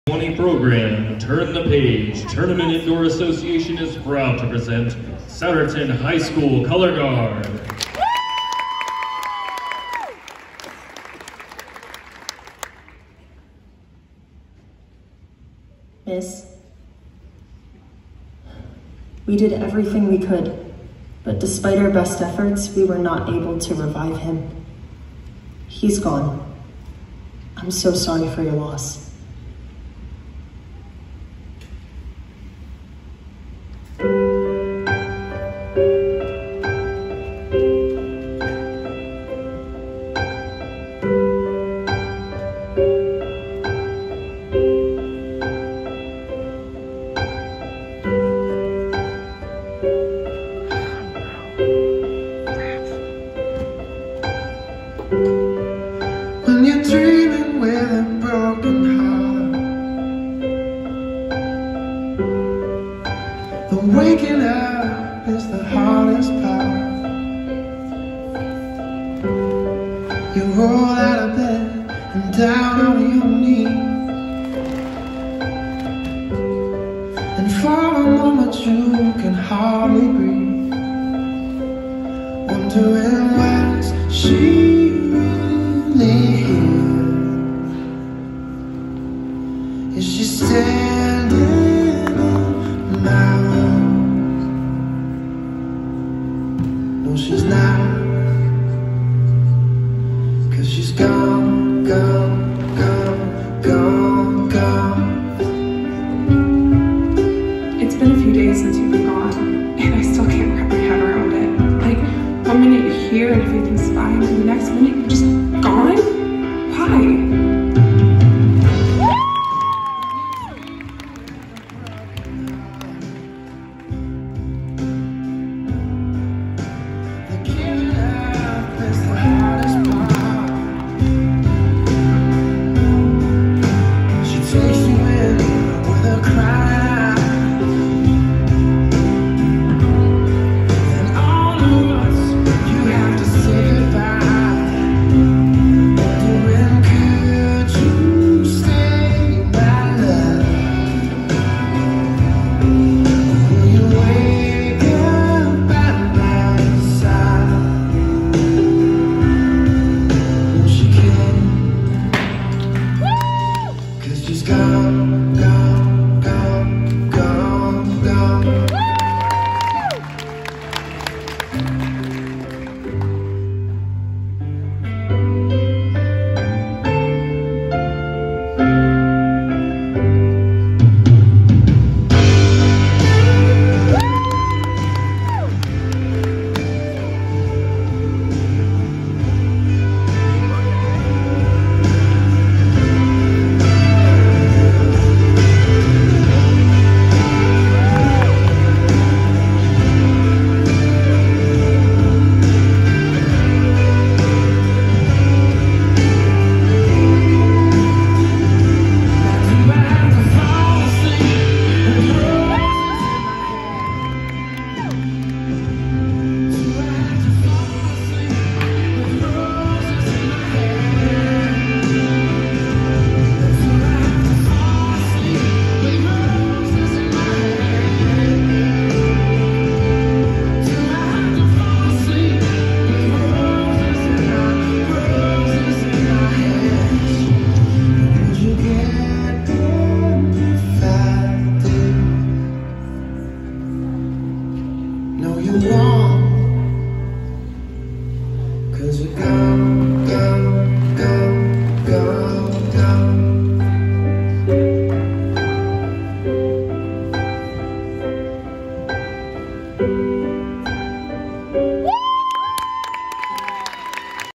20 program, Turn the Page Tournament Indoor Association is proud to present Souderton High School Color Guard. Miss, we did everything we could, but despite our best efforts, we were not able to revive him. He's gone. I'm so sorry for your loss. When you're dreaming with a broken heart, the waking up is the hardest part. You roll out of bed and down on your knees, and for a moment you can hardly breathe, wondering what's she is she standing in my arms? No, she's not, 'cause she's gone, gone, gone, gone, gone. It's been a few days since you've been gone, and I still can't wrap my head around it. Like, one minute you're here and everything's fine, and the next minute you're just gone? Why? She's gone, gone, gone, gone, gone. No, you won't, 'cause you're gone, gone, gone, gone, gone.